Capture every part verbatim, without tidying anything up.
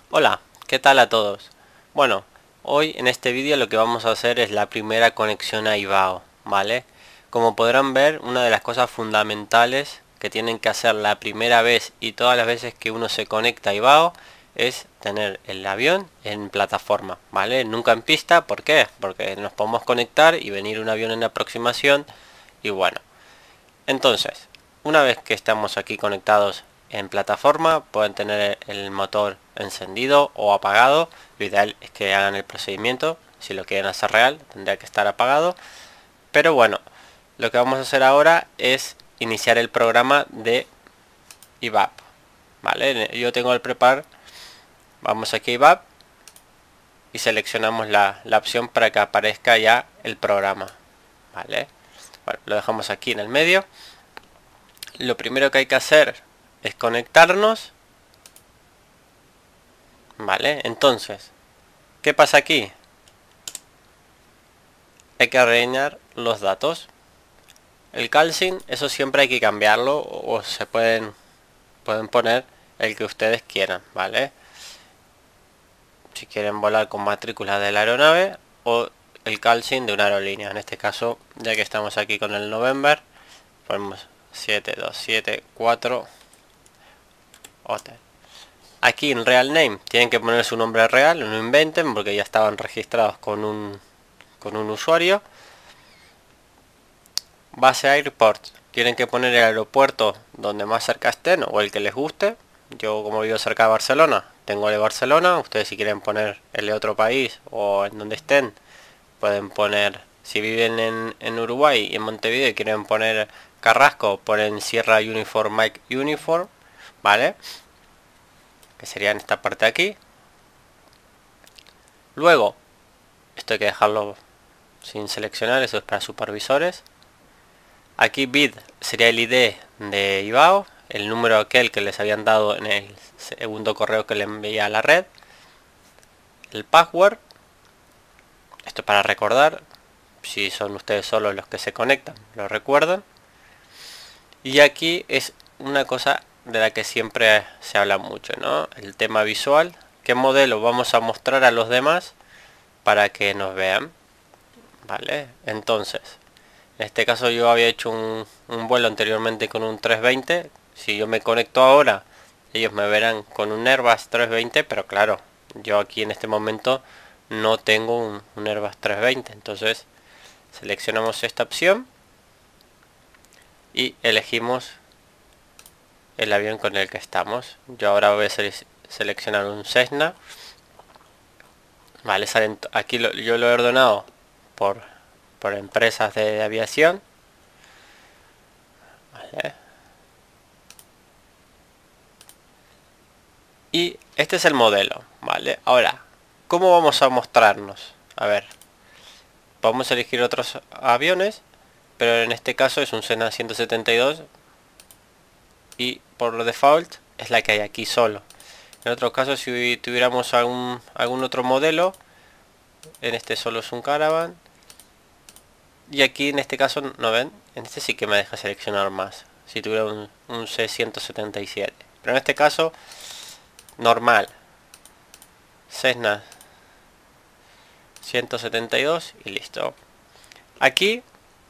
Hola, ¿qué tal a todos? Bueno, hoy en este vídeo lo que vamos a hacer es la primera conexión a Ivao, ¿vale? Como podrán ver, una de las cosas fundamentales que tienen que hacer la primera vez y todas las veces que uno se conecta a Ivao es tener el avión en plataforma, ¿vale? Nunca en pista, ¿por qué? Porque nos podemos conectar y venir un avión en aproximación y bueno. Entonces, una vez que estamos aquí conectados en plataforma, pueden tener el motor encendido o apagado. Lo ideal es que hagan el procedimiento. Si lo quieren hacer real, tendría que estar apagado. Pero bueno, lo que vamos a hacer ahora es iniciar el programa de I V A P. Vale, yo tengo el prepar. Vamos aquí a I V A P y seleccionamos la, la opción para que aparezca ya el programa. Vale, bueno, lo dejamos aquí en el medio. Lo primero que hay que hacer es conectarnos. Vale, entonces, ¿qué pasa aquí? Hay que rellenar los datos. El calcing, eso siempre hay que cambiarlo o se pueden, pueden poner el que ustedes quieran, ¿vale? Si quieren volar con matrícula de la aeronave o el calcing de una aerolínea. En este caso, ya que estamos aquí con el November, ponemos siete dos siete cuatro hotel. Aquí en Real Name tienen que poner su nombre real, no inventen porque ya estaban registrados con un, con un usuario. Base Airport, tienen que poner el aeropuerto donde más cerca estén o el que les guste. Yo como vivo cerca de Barcelona, tengo el de Barcelona. Ustedes si quieren poner el de otro país o en donde estén, pueden poner, si viven en, en Uruguay y en Montevideo y quieren poner Carrasco, ponen Sierra Uniform Mike Uniform, ¿vale? Que sería en esta parte de aquí. Luego, esto hay que dejarlo sin seleccionar, eso es para supervisores. Aquí bid sería el I D de Ivao, el número aquel que les habían dado en el segundo correo que le envié a la red. El password, esto es para recordar, si son ustedes solos los que se conectan, lo recuerdan. Y aquí es una cosa de la que siempre se habla mucho, ¿no? El tema visual, qué modelo vamos a mostrar a los demás para que nos vean, ¿vale? Entonces, en este caso yo había hecho un, un vuelo anteriormente con un trescientos veinte. Si yo me conecto ahora, ellos me verán con un Airbus trescientos veinte, pero claro, yo aquí en este momento no tengo un, un Airbus trescientos veinte. Entonces seleccionamos esta opción y elegimos el avión con el que estamos. Yo ahora voy a seleccionar un Cessna. Vale, salen, aquí lo, yo lo he ordenado por, por empresas de, de aviación. Vale. Y este es el modelo, ¿vale? Ahora, ¿cómo vamos a mostrarnos? A ver, vamos a elegir otros aviones, pero en este caso es un Cessna ciento setenta y dos y por default es la que hay aquí solo. En otro caso, si tuviéramos algún, algún otro modelo, en este solo es un Caravan. Y aquí en este caso, ¿no ven? En este sí que me deja seleccionar más, si tuviera un, un C ciento setenta y siete. Pero en este caso, normal. Cessna ciento setenta y dos y listo. Aquí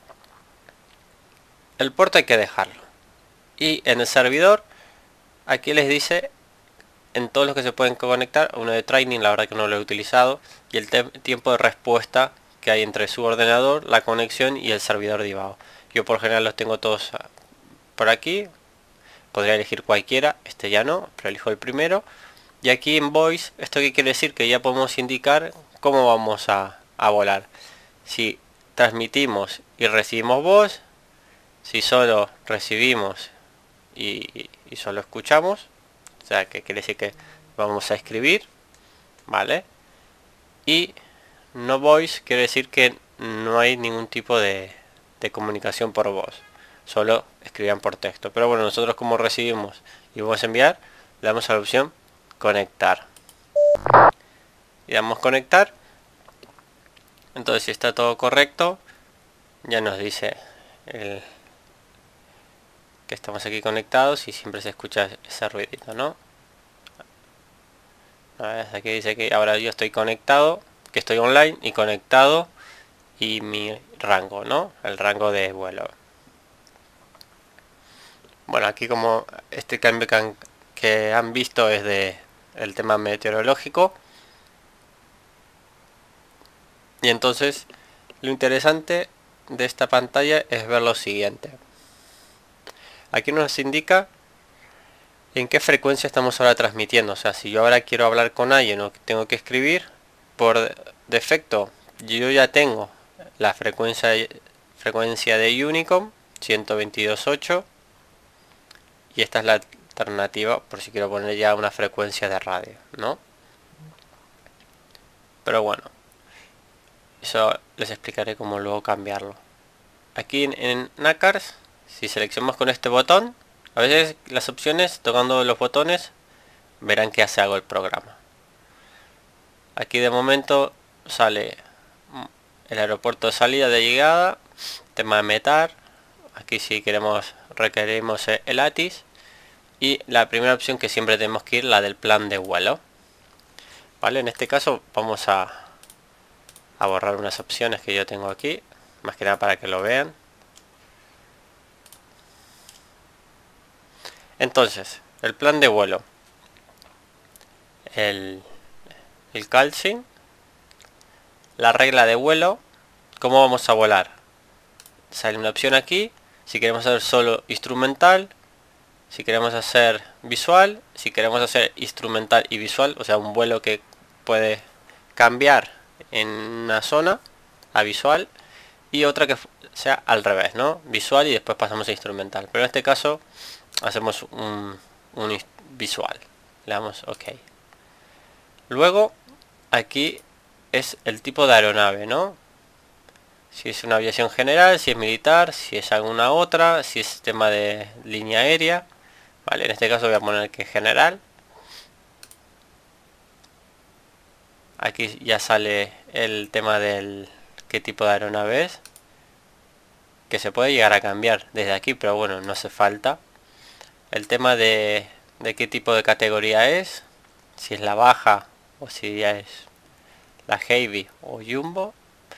el puerto hay que dejarlo. Y en el servidor, aquí les dice en todos los que se pueden conectar, uno de training, la verdad que no lo he utilizado, y el tiempo de respuesta que hay entre su ordenador, la conexión y el servidor de Ivao. Yo por general los tengo todos por aquí. Podría elegir cualquiera, este ya no, pero elijo el primero. Y aquí en voice, esto que quiere decir que ya podemos indicar cómo vamos a, a volar. Si transmitimos y recibimos voz, si solo recibimos y, y solo escuchamos, o sea que quiere decir que vamos a escribir, ¿vale? Y no voice quiere decir que no hay ningún tipo de, de comunicación por voz, solo escribían por texto. Pero bueno, nosotros como recibimos y vamos a enviar, le damos a la opción conectar y damos conectar. Entonces si está todo correcto, ya nos dice el, que estamos aquí conectados y siempre se escucha ese ruidito, ¿no? Aquí dice que ahora yo estoy conectado, que estoy online y conectado, y mi rango, ¿no? El rango de vuelo. Bueno, aquí como este cambio que han, que han visto es de el tema meteorológico. Y entonces lo interesante de esta pantalla es ver lo siguiente. Aquí nos indica en qué frecuencia estamos ahora transmitiendo. O sea, si yo ahora quiero hablar con alguien o tengo que escribir, por defecto yo ya tengo la frecuencia, frecuencia de Unicom ciento veintidós punto ocho, y esta es la alternativa por si quiero poner ya una frecuencia de radio, ¿no? Pero bueno, eso les explicaré cómo luego cambiarlo. Aquí en, en Nacars, si seleccionamos con este botón, a veces las opciones, tocando los botones, verán que hace algo el programa. Aquí de momento sale el aeropuerto de salida, de llegada, tema de metar. Aquí si queremos requerimos el A T I S, y la primera opción que siempre tenemos que ir, la del plan de vuelo. Vale, en este caso vamos a, a borrar unas opciones que yo tengo aquí, más que nada para que lo vean. Entonces, el plan de vuelo, el, el calcing, la regla de vuelo, cómo vamos a volar. Sale una opción aquí, si queremos hacer solo instrumental, si queremos hacer visual, si queremos hacer instrumental y visual, o sea, un vuelo que puede cambiar en una zona a visual, y otra que sea al revés, ¿no? Visual y después pasamos a instrumental. Pero en este caso hacemos un, un visual. Le damos OK. Luego aquí es el tipo de aeronave, ¿no? Si es una aviación general, si es militar, si es alguna otra, si es tema de línea aérea. Vale, en este caso voy a poner que general. Aquí ya sale el tema del qué tipo de aeronave es, que se puede llegar a cambiar desde aquí, pero bueno, no hace falta. El tema de, de qué tipo de categoría es, si es la baja o si ya es la heavy o jumbo.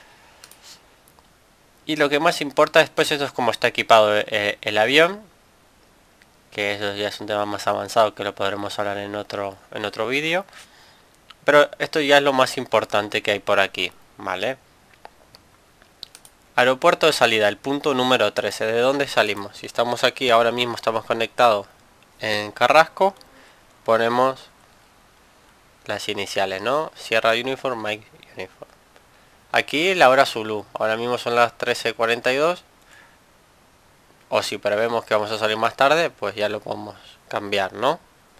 Y lo que más importa después, eso es cómo está equipado el, el avión, que eso ya es un tema más avanzado que lo podremos hablar en otro en otro vídeo, pero esto ya es lo más importante que hay por aquí, ¿vale? Aeropuerto de salida, el punto número trece. ¿De dónde salimos? Si estamos aquí, ahora mismo estamos conectados en Carrasco, ponemos las iniciales, ¿no? Sierra Uniform, Mike Uniform. Aquí la hora Zulu, ahora mismo son las trece cuarenta y dos, o si prevemos que vamos a salir más tarde, pues ya lo podemos cambiar, ¿no?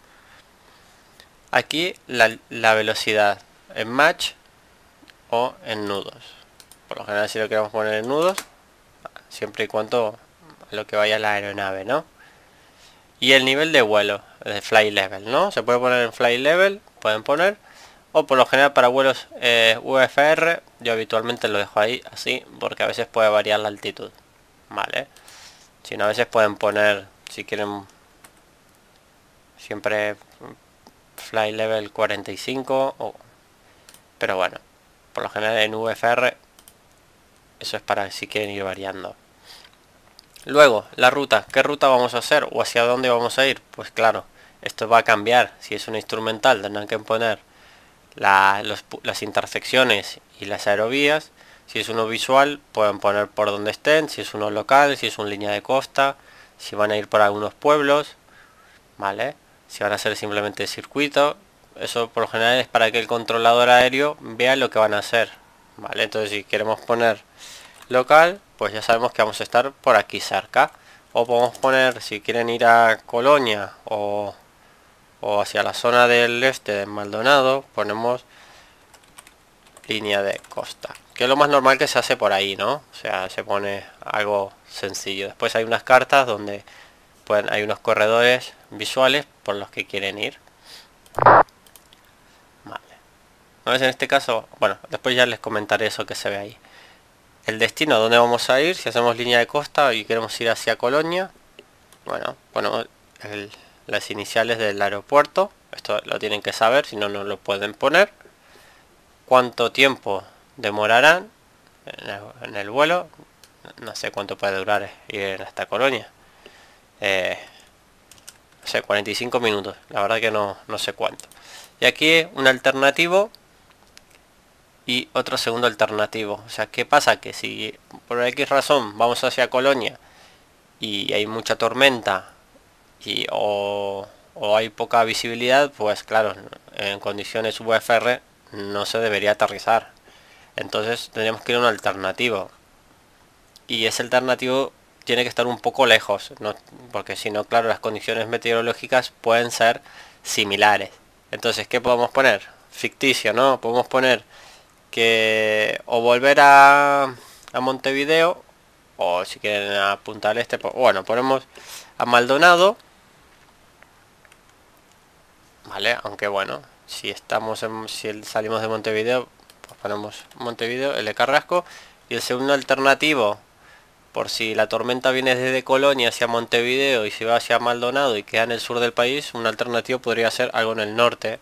Aquí la, la velocidad en match o en nudos. Por lo general si lo queremos poner en nudos, siempre y cuando a lo que vaya la aeronave, ¿no? Y el nivel de vuelo, de fly level, ¿no? Se puede poner en fly level, pueden poner, o por lo general para vuelos eh, U F R, yo habitualmente lo dejo ahí así, porque a veces puede variar la altitud, ¿vale? Si no, a veces pueden poner, si quieren, siempre fly level cuarenta y cinco, o, pero bueno, por lo general en U F R, eso es para si quieren ir variando. Luego, la ruta, ¿qué ruta vamos a hacer o hacia dónde vamos a ir? Pues claro, esto va a cambiar. Si es un instrumental tendrán que poner la, los, las intersecciones y las aerovías. Si es uno visual pueden poner por donde estén, si es uno local, si es una línea de costa, si van a ir por algunos pueblos, ¿vale? Si van a hacer simplemente circuito, eso por lo general es para que el controlador aéreo vea lo que van a hacer, ¿vale? Entonces si queremos poner local, pues ya sabemos que vamos a estar por aquí cerca. O podemos poner, si quieren ir a Colonia o, o hacia la zona del este de Maldonado, ponemos línea de costa, que es lo más normal que se hace por ahí, ¿no? O sea, se pone algo sencillo. Después hay unas cartas donde pueden, hay unos corredores visuales por los que quieren ir. Vale. Entonces en este caso, bueno, después ya les comentaré eso que se ve ahí. El destino, donde vamos a ir, si hacemos línea de costa y queremos ir hacia Colonia, bueno, ponemos el, las iniciales del aeropuerto, esto lo tienen que saber, si no, no lo pueden poner. Cuánto tiempo demorarán en el, en el vuelo, no sé cuánto puede durar ir en esta colonia. Eh, no sé, cuarenta y cinco minutos, la verdad que no, no sé cuánto. Y aquí un alternativo y otro segundo alternativo. O sea, ¿qué pasa? Que si por X razón vamos hacia Colonia y hay mucha tormenta y o, o hay poca visibilidad, pues claro, en condiciones V F R no se debería aterrizar. Entonces tendríamos que ir a un alternativo. Y ese alternativo tiene que estar un poco lejos, ¿no? Porque si no, claro, las condiciones meteorológicas pueden ser similares. Entonces, ¿qué podemos poner? Ficticio, ¿no? Podemos poner que o volver a, a Montevideo, o si quieren a Punta del Este, pues, bueno, ponemos a Maldonado, vale, aunque bueno, si estamos en, si salimos de Montevideo, pues ponemos Montevideo, el de Carrasco. Y el segundo alternativo, por si la tormenta viene desde Colonia hacia Montevideo y se va hacia Maldonado y queda en el sur del país, un alternativo podría ser algo en el norte,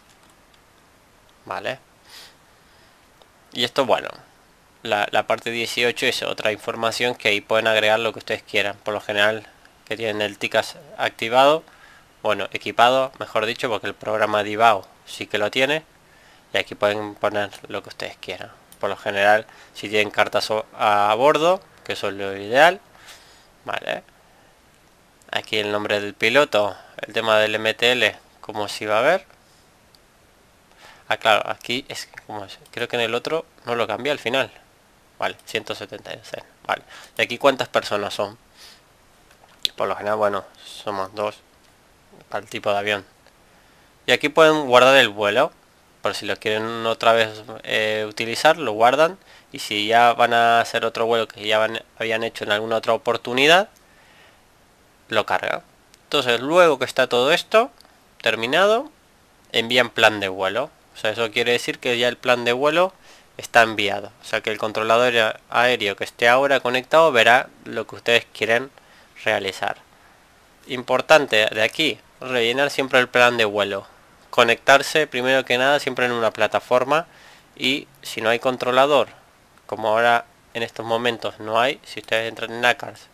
vale. Y esto, bueno, la, la parte dieciocho es otra información que ahí pueden agregar lo que ustedes quieran. Por lo general que tienen el TICAS activado, bueno, equipado, mejor dicho, porque el programa Divao sí que lo tiene. Y aquí pueden poner lo que ustedes quieran. Por lo general, si tienen cartas a bordo, que eso es lo ideal, vale. Aquí el nombre del piloto, el tema del M T L, como si va a ver. Ah, claro, aquí es como es. Creo que en el otro no lo cambié al final. Vale, ciento setenta y seis. Vale. ¿Y aquí cuántas personas son? Por lo general, bueno, somos dos para el tipo de avión. Y aquí pueden guardar el vuelo. Por si lo quieren otra vez eh, utilizar, lo guardan. Y si ya van a hacer otro vuelo que ya van, habían hecho en alguna otra oportunidad, lo cargan. Entonces, luego que está todo esto terminado, envían plan de vuelo. O sea, eso quiere decir que ya el plan de vuelo está enviado. O sea, que el controlador aéreo que esté ahora conectado verá lo que ustedes quieren realizar. Importante de aquí, rellenar siempre el plan de vuelo. Conectarse primero que nada siempre en una plataforma. Y si no hay controlador, como ahora en estos momentos no hay, si ustedes entran en NACARS,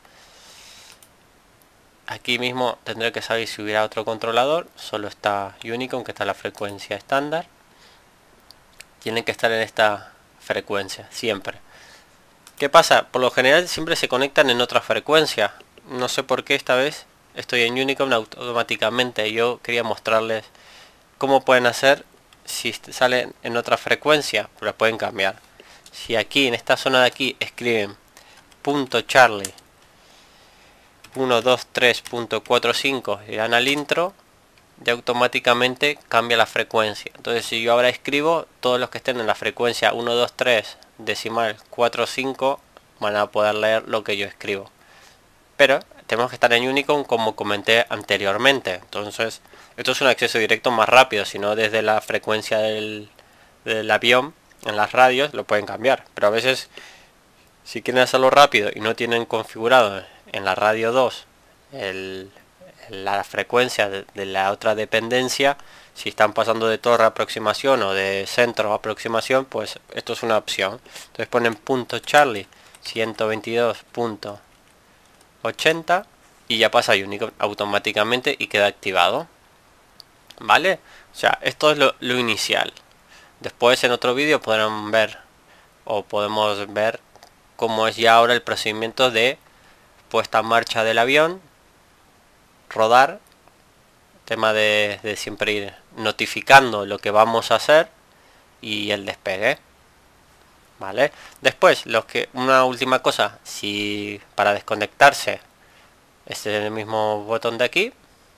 aquí mismo tendré que saber si hubiera otro controlador. Solo está Unicom, que está en la frecuencia estándar. Tienen que estar en esta frecuencia siempre. ¿Qué pasa? Por lo general siempre se conectan en otra frecuencia. No sé por qué esta vez estoy en Unicom automáticamente. Yo quería mostrarles cómo pueden hacer si salen en otra frecuencia, pero la pueden cambiar. Si aquí en esta zona de aquí escriben punto Charlie uno dos tres punto cuarenta y cinco y dan al intro, ya automáticamente cambia la frecuencia. Entonces si yo ahora escribo, todos los que estén en la frecuencia uno dos tres decimal cuarenta y cinco van a poder leer lo que yo escribo. Pero tenemos que estar en Unicom como comenté anteriormente. Entonces esto es un acceso directo más rápido, si no desde la frecuencia del, del avión en las radios lo pueden cambiar. Pero a veces si quieren hacerlo rápido y no tienen configurado en la radio dos el, la frecuencia de, de la otra dependencia, si están pasando de torre a aproximación o de centro a aproximación, pues esto es una opción. Entonces ponen punto Charlie ciento veintidós punto ochenta y ya pasa Unicom automáticamente y queda activado, vale. O sea, esto es lo, lo inicial. Después en otro vídeo podrán ver o podemos ver cómo es ya ahora el procedimiento de puesta en marcha del avión, rodar, tema de, de siempre ir notificando lo que vamos a hacer y el despegue, vale. Después los que una última cosa, si para desconectarse este es el mismo botón de aquí.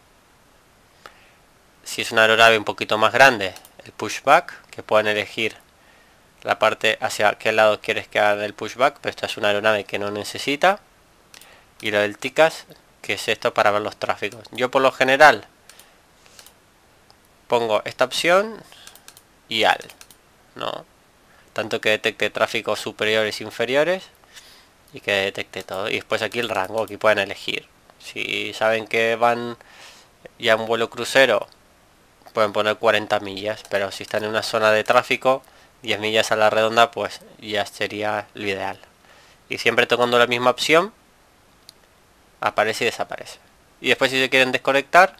Si es una aeronave un poquito más grande, el pushback, que pueden elegir la parte hacia qué lado quieres que haga el pushback, pero esta es una aeronave que no necesita. Y lo del TICAS, que es esto para ver los tráficos. Yo por lo general pongo esta opción y al, ¿no? Tanto que detecte tráficos superiores e inferiores y que detecte todo. Y después aquí el rango, aquí pueden elegir. Si saben que van ya un vuelo crucero, pueden poner cuarenta millas, pero si están en una zona de tráfico, diez millas a la redonda, pues ya sería lo ideal. Y siempre tocando la misma opción, aparece y desaparece. Y después, si se quieren desconectar,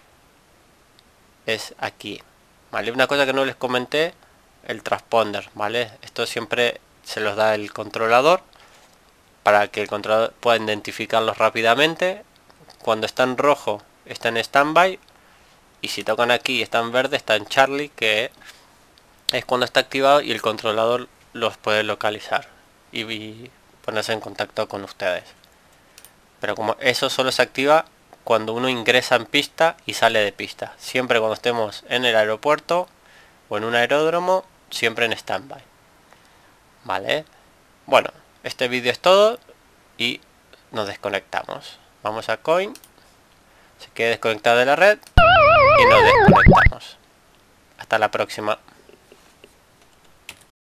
es aquí, ¿vale? Una cosa que no les comenté, el transponder, ¿vale? Esto siempre se los da el controlador para que el controlador pueda identificarlos rápidamente. Cuando está en rojo está en standby, y si tocan aquí y está en verde está en Charlie, que es cuando está activado y el controlador los puede localizar y, y ponerse en contacto con ustedes. Pero como eso solo se activa cuando uno ingresa en pista y sale de pista, siempre cuando estemos en el aeropuerto o en un aeródromo, siempre en standby. Vale, bueno, este vídeo es todo y nos desconectamos. Vamos a Coin, se queda desconectado de la red y nos desconectamos. Hasta la próxima.